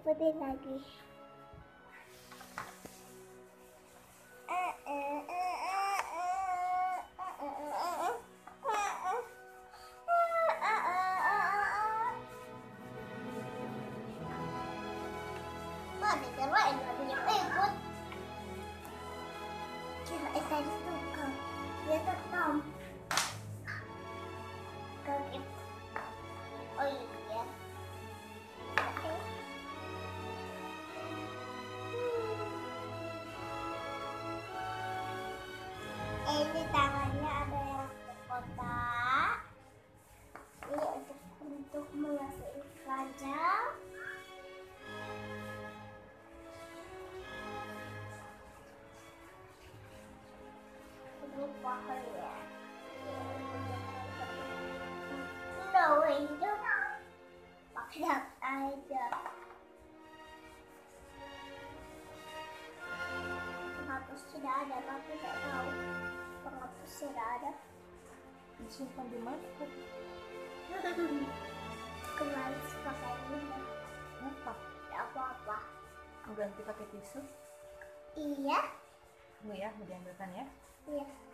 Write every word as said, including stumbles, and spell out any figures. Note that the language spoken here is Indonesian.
putih lagi. Wah, dikirain nggak punya ikut. Kirain tadi tukang, dia tetap. Kaget. Oh iya. Oke. Ini tangannya ada yang kotak. Ini untuk untuk mengasuh keranjang. Ini pohonnya. No window. Pakai aja. Penghapus tidak ada, tapi tidak tahu. Penghapus tidak ada. Disimpan di mana? Kemarin pakai ini. Apa? Tidak apa-apa. Mau ganti pakai tisu? Iya. Tunggu ya, mau diambilkan ya. Iya.